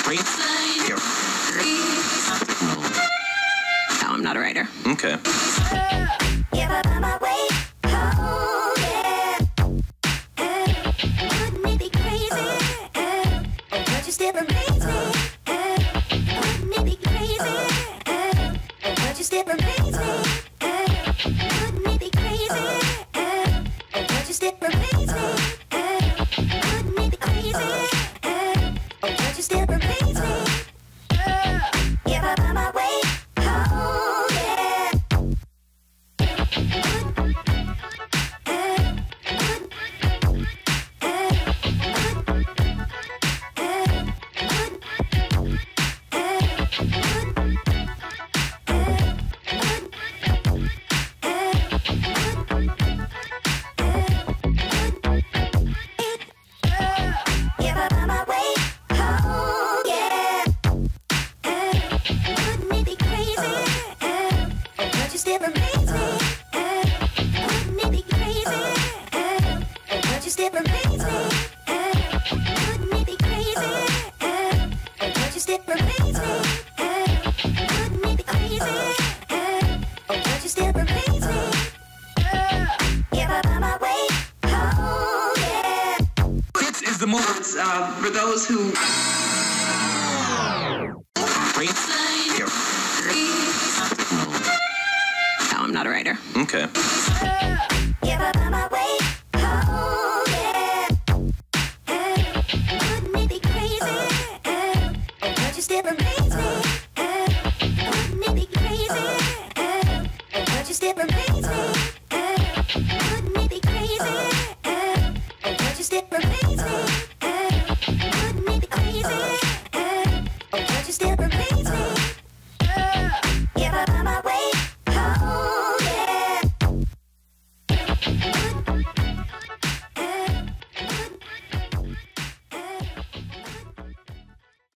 Here. No, I'm not a writer. Okay. Give up on my way home, yeah. Wouldn't it be crazy? Oh, but you still amaze me. Wouldn't it be crazy? Oh, but you still amaze me. Wouldn't it be crazy? Oh, but you still amaze me. Wouldn't it be crazy? Oh, but you still amaze me. Give up on my way home, yeah. Give up on my way home, yeah. Wouldn't it be crazy? Oh, but you still amaze me. Wouldn't it be crazy? Oh, but you still amaze me. Wouldn't it be crazy? Oh, but you still amaze me. Wouldn't it be crazy? Oh, but you still amaze me. Give up on my way home, yeah. This is the move. For those who Here. No, I'm not a writer. Okay. Give up on my way home, yeah. Wouldn't it be crazy? Oh, but you still amaze me. Wouldn't it be crazy? Oh, but you still amaze me.